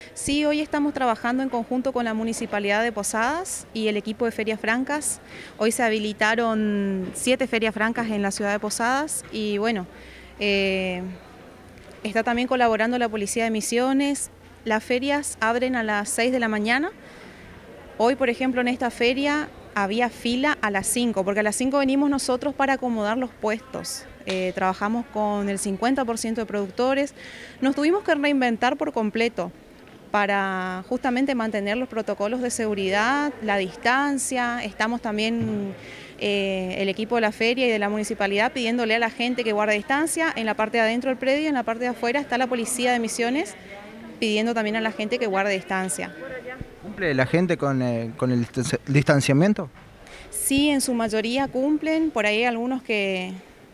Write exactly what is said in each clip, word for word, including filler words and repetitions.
Sí, hoy estamos trabajando en conjunto con la Municipalidad de Posadas y el equipo de Ferias Francas. Hoy se habilitaron siete ferias francas en la ciudad de Posadas y bueno, eh, está también colaborando la Policía de Misiones. Las ferias abren a las seis de la mañana. Hoy, por ejemplo, en esta feria había fila a las cinco, porque a las cinco venimos nosotros para acomodar los puestos. Eh, trabajamos con el cincuenta por ciento de productores. Nos tuvimos que reinventar por completo para justamente mantener los protocolos de seguridad, la distancia. Estamos también, eh, el equipo de la feria y de la municipalidad, pidiéndole a la gente que guarde distancia. En la parte de adentro del predio y en la parte de afuera está la Policía de Misiones pidiendo también a la gente que guarde distancia. ¿Cumple la gente con, eh, con el distanciamiento? Sí, en su mayoría cumplen, por ahí hay algunos que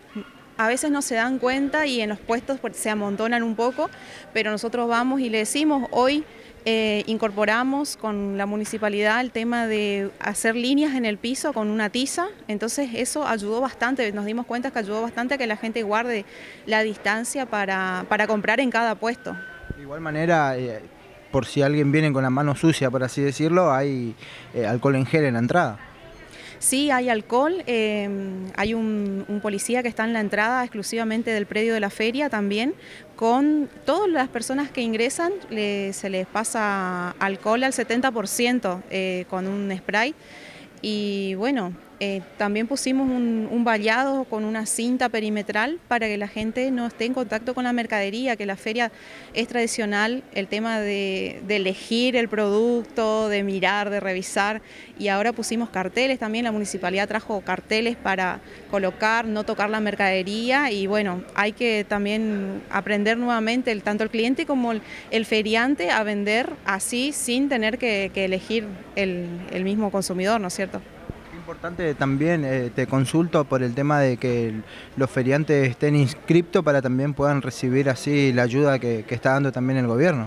a veces no se dan cuenta y en los puestos se amontonan un poco, pero nosotros vamos y le decimos, hoy eh, incorporamos con la municipalidad el tema de hacer líneas en el piso con una tiza, entonces eso ayudó bastante, nos dimos cuenta que ayudó bastante a que la gente guarde la distancia para, para comprar en cada puesto. De igual manera, eh, por si alguien viene con la mano sucia, por así decirlo, hay eh, alcohol en gel en la entrada. Sí, hay alcohol, eh, hay un, un policía que está en la entrada exclusivamente del predio de la feria también, con todas las personas que ingresan le, se les pasa alcohol al setenta por ciento eh, con un spray. Y bueno, eh, también pusimos un, un vallado con una cinta perimetral para que la gente no esté en contacto con la mercadería, que la feria es tradicional, el tema de, de elegir el producto, de mirar, de revisar, y ahora pusimos carteles también, la municipalidad trajo carteles para colocar, no tocar la mercadería, y bueno, hay que también aprender nuevamente, el, tanto el cliente como el, el feriante, a vender así sin tener que, que elegir el, el mismo consumidor, ¿no es cierto? Importante también, eh, te consulto por el tema de que el, los feriantes estén inscriptos para también puedan recibir así la ayuda que, que está dando también el gobierno.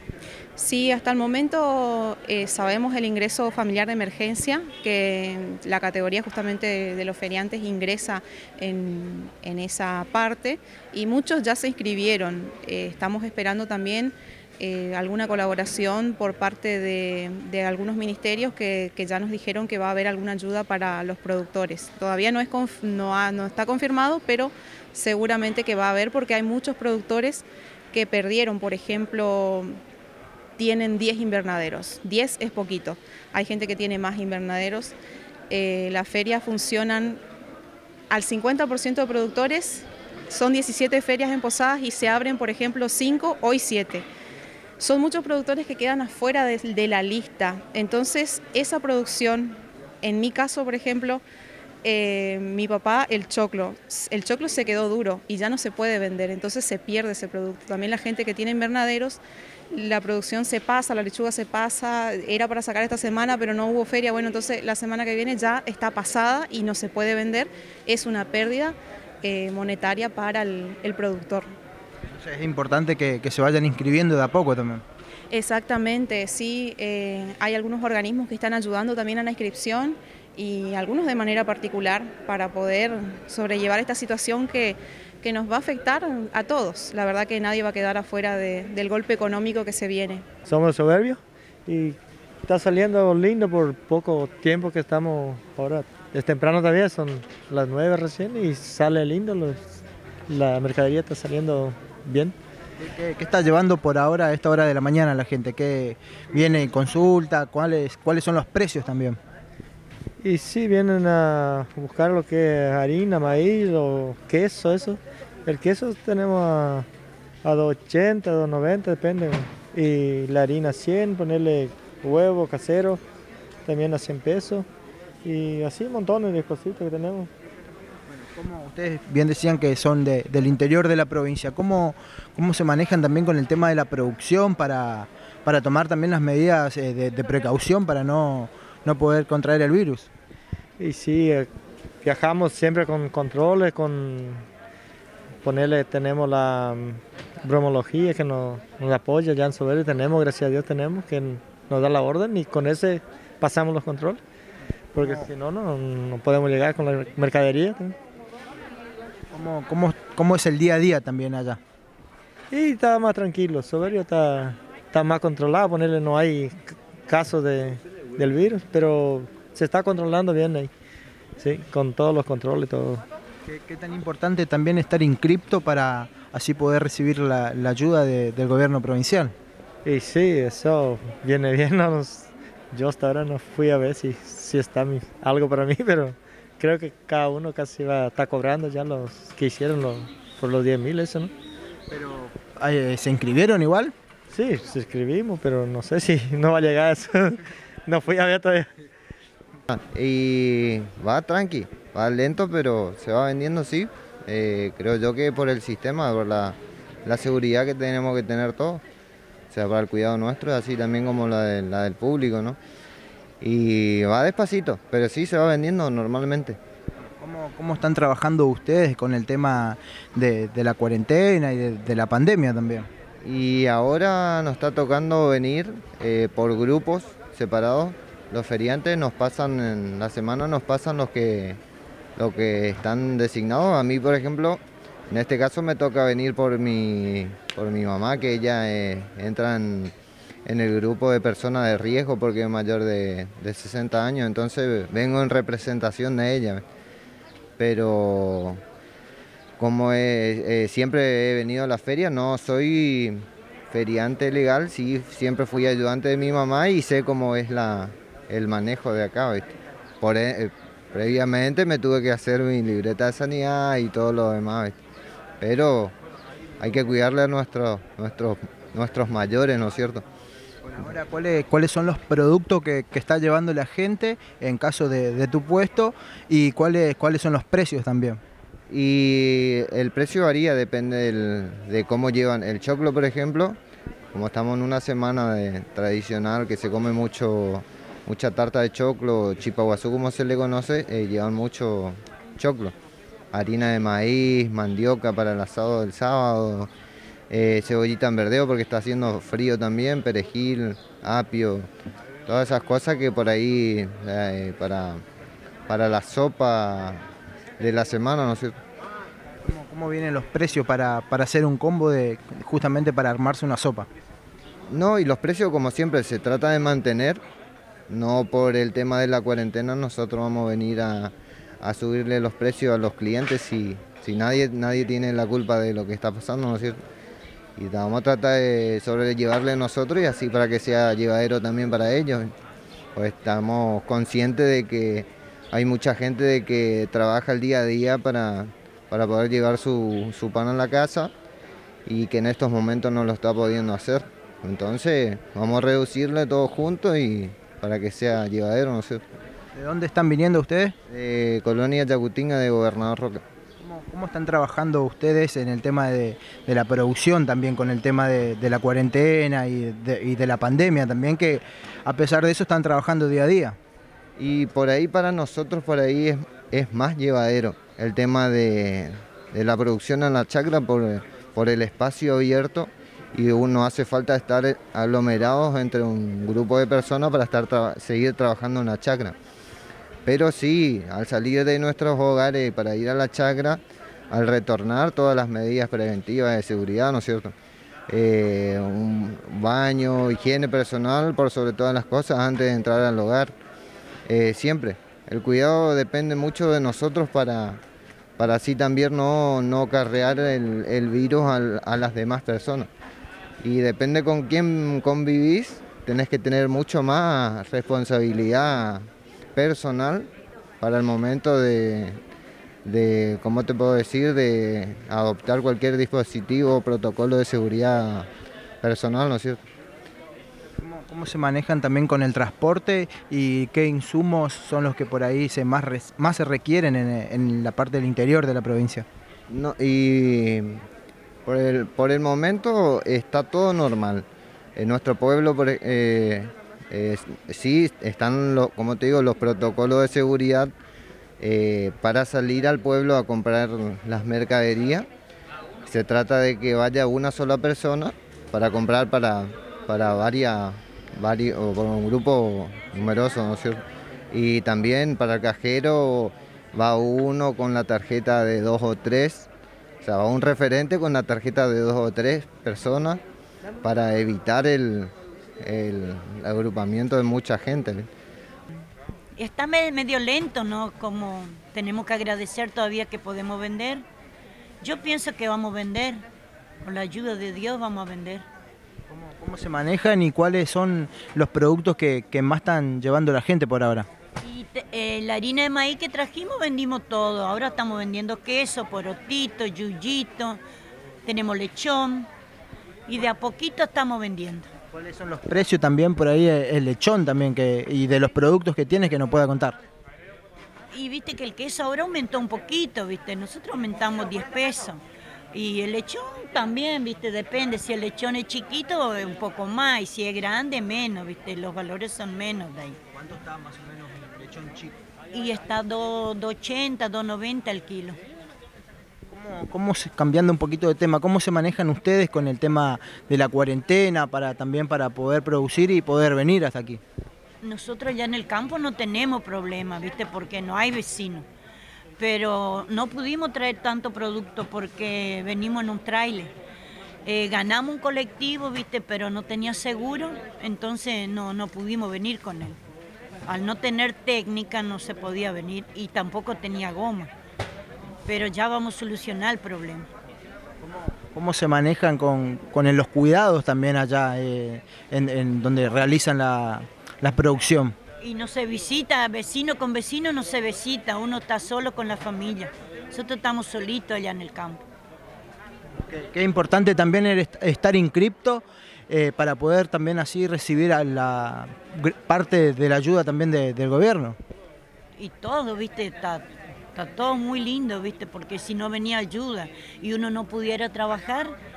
Sí, hasta el momento eh, sabemos el ingreso familiar de emergencia, que la categoría justamente de, de los feriantes ingresa en, en esa parte y muchos ya se inscribieron. Eh, estamos esperando también Eh, alguna colaboración por parte de, de algunos ministerios que, que ya nos dijeron que va a haber alguna ayuda para los productores. Todavía no, es conf, no, ha, no está confirmado, pero seguramente que va a haber porque hay muchos productores que perdieron, por ejemplo, tienen diez invernaderos, diez es poquito, hay gente que tiene más invernaderos. Eh, las ferias funcionan al cincuenta por ciento de productores, son diecisiete ferias en Posadas y se abren, por ejemplo, cinco, hoy siete. Son muchos productores que quedan afuera de, de la lista, entonces esa producción, en mi caso por ejemplo, eh, mi papá el choclo, el choclo se quedó duro y ya no se puede vender, entonces se pierde ese producto. También la gente que tiene invernaderos, la producción se pasa, la lechuga se pasa, era para sacar esta semana pero no hubo feria, bueno entonces la semana que viene ya está pasada y no se puede vender, es una pérdida eh, monetaria para el, el productor. Es importante que, que se vayan inscribiendo de a poco también. Exactamente, sí, eh, hay algunos organismos que están ayudando también a la inscripción y algunos de manera particular para poder sobrellevar esta situación que, que nos va a afectar a todos. La verdad que nadie va a quedar afuera de, del golpe económico que se viene. Somos soberbios y está saliendo lindo por poco tiempo que estamos ahora. Es temprano todavía, son las nueve recién y sale lindo, los, la mercadería está saliendo bien. ¿Qué, qué está llevando por ahora a esta hora de la mañana la gente? ¿Qué viene y consulta? ¿Cuáles, cuáles son los precios también? Y sí, vienen a buscar lo que es harina, maíz o queso, eso. El queso tenemos a, a dos ochenta, dos noventa, depende. Y la harina cien, ponerle huevo casero, también a cien pesos. Y así montones de cositas que tenemos. Como ustedes bien decían que son de, del interior de la provincia, ¿cómo, cómo se manejan también con el tema de la producción para, para tomar también las medidas de, de precaución para no, no poder contraer el virus? Y sí, viajamos siempre con controles, con ponerle, tenemos la bromología que nos, nos apoya, ya en Soberbio tenemos, gracias a Dios tenemos, que nos da la orden y con ese pasamos los controles, porque si no, no, no podemos llegar con la mercadería. ¿Cómo, cómo, ¿Cómo es el día a día también allá? Y está más tranquilo, Soberbio está, está está más controlado, ponerle no hay casos de, del virus, pero se está controlando bien ahí, sí, con todos los controles y todo. ¿Qué, qué tan importante también estar inscripto para así poder recibir la, la ayuda de, del gobierno provincial? Y sí, eso viene bien. No nos, yo hasta ahora no fui a ver si, si está mi, algo para mí, pero creo que cada uno casi va está cobrando ya los que hicieron los, por los diez mil, eso, ¿no? Pero, eh, ¿se inscribieron igual? Sí, se inscribimos, pero no sé si no va a llegar eso. No fui a ver todavía. Y va tranqui, va lento, pero se va vendiendo, sí. Eh, creo yo que por el sistema, por la, la seguridad que tenemos que tener todos, o sea, para el cuidado nuestro, así también como la, de, la del público, ¿no? Y va despacito, pero sí se va vendiendo normalmente. ¿Cómo, cómo están trabajando ustedes con el tema de, de la cuarentena y de, de la pandemia también? Y ahora nos está tocando venir eh, por grupos separados. Los feriantes nos pasan, en la semana nos pasan los que, los que están designados. A mí, por ejemplo, en este caso me toca venir por mi, por mi mamá, que ella eh, entra en, en el grupo de personas de riesgo porque es mayor de, de sesenta años, entonces vengo en representación de ella. Pero como he, eh, siempre he venido a la feria, no soy feriante legal, sí, siempre fui ayudante de mi mamá y sé cómo es la, el manejo de acá, ¿viste? Por, eh, previamente me tuve que hacer mi libreta de sanidad y todo lo demás, ¿viste? Pero hay que cuidarle a nuestros, nuestros, nuestros mayores, ¿no es cierto? Bueno, ahora, ¿cuáles, ¿cuáles son los productos que, que está llevando la gente en caso de, de tu puesto y cuáles, cuáles son los precios también? Y el precio varía, depende del, de cómo llevan el choclo, por ejemplo. Como estamos en una semana de, tradicional que se come mucho, mucha tarta de choclo, chipaguazú como se le conoce, eh, llevan mucho choclo. Harina de maíz, mandioca para el asado del sábado, eh, cebollita en verdeo porque está haciendo frío también, perejil, apio, todas esas cosas que por ahí eh, para, para la sopa de la semana, ¿no es cierto? ¿Cómo, cómo vienen los precios para, para hacer un combo de justamente para armarse una sopa? No, y los precios como siempre se trata de mantener, no por el tema de la cuarentena nosotros vamos a venir a, a subirle los precios a los clientes si, si nadie, nadie tiene la culpa de lo que está pasando, ¿no es cierto? Y vamos a tratar de sobrellevarle nosotros y así para que sea llevadero también para ellos. Pues estamos conscientes de que hay mucha gente de que trabaja el día a día para, para poder llevar su, su pan a la casa y que en estos momentos no lo está pudiendo hacer. Entonces vamos a reducirle todo juntos y para que sea llevadero, ¿no es cierto? ¿De dónde están viniendo ustedes? De Colonia Yacutinga de Gobernador Roca. ¿Cómo, cómo están trabajando ustedes en el tema de, de la producción también con el tema de, de la cuarentena y de, y de la pandemia también, que a pesar de eso están trabajando día a día? Y por ahí para nosotros, por ahí es, es más llevadero el tema de, de la producción en la chacra por, por el espacio abierto y uno hace falta estar aglomerados entre un grupo de personas para estar tra- seguir trabajando en la chacra. Pero sí, al salir de nuestros hogares para ir a la chacra, al retornar todas las medidas preventivas de seguridad, ¿no es cierto? Eh, un baño, higiene personal, por sobre todas las cosas, antes de entrar al hogar. Eh, siempre, el cuidado depende mucho de nosotros para, para así también no, no acarrear el, el virus al, a las demás personas. Y depende con quién convivís, tenés que tener mucho más responsabilidad personal para el momento de, de, ¿cómo te puedo decir?, de adoptar cualquier dispositivo o protocolo de seguridad personal, ¿no es cierto? ¿Cómo, ¿Cómo se manejan también con el transporte y qué insumos son los que por ahí se más, res, más se requieren en, en la parte del interior de la provincia? No, y por el, por el momento está todo normal. En nuestro pueblo por, eh, eh, sí están, lo, como te digo, los protocolos de seguridad eh, para salir al pueblo a comprar las mercaderías. Se trata de que vaya una sola persona para comprar para... para varias, varios, o por un grupo numeroso, ¿no es cierto? Y también para el cajero va uno con la tarjeta de dos o tres, o sea, va un referente con la tarjeta de dos o tres personas para evitar el, el agrupamiento de mucha gente. Está medio lento, ¿no? Como tenemos que agradecer todavía que podemos vender. Yo pienso que vamos a vender, con la ayuda de Dios vamos a vender. ¿Cómo, cómo se manejan y cuáles son los productos que, que más están llevando la gente por ahora? Y te, eh, la harina de maíz que trajimos vendimos todo, ahora estamos vendiendo queso, porotito, yuyito, tenemos lechón y de a poquito estamos vendiendo. ¿Cuáles son los precios también por ahí, el lechón también, que, y de los productos que tienes que nos pueda contar? Y viste que el queso ahora aumentó un poquito, viste, nosotros aumentamos diez pesos. Y el lechón también, viste, depende, si el lechón es chiquito, un poco más, y si es grande, menos, viste, los valores son menos de ahí. ¿Cuánto está más o menos el lechón chico? Y está dos ochenta, dos noventa el kilo. ¿Cómo, cómo se, cambiando un poquito de tema, cómo se manejan ustedes con el tema de la cuarentena para también para poder producir y poder venir hasta aquí? Nosotros ya en el campo no tenemos problemas, ¿viste? Porque no hay vecinos. Pero no pudimos traer tanto producto porque venimos en un tráiler. Eh, ganamos un colectivo, ¿viste? Pero no tenía seguro, entonces no, no pudimos venir con él. Al no tener técnica no se podía venir y tampoco tenía goma. Pero ya vamos a solucionar el problema. ¿Cómo se manejan con, con los cuidados también allá eh, en, en donde realizan la... la producción? Y no se visita, vecino con vecino no se visita, uno está solo con la familia. Nosotros estamos solitos allá en el campo. Qué, qué importante también es estar inscripto eh, para poder también así recibir a la parte de la ayuda también de, del gobierno. Y todo, viste, está, está todo muy lindo, viste, porque si no venía ayuda y uno no pudiera trabajar,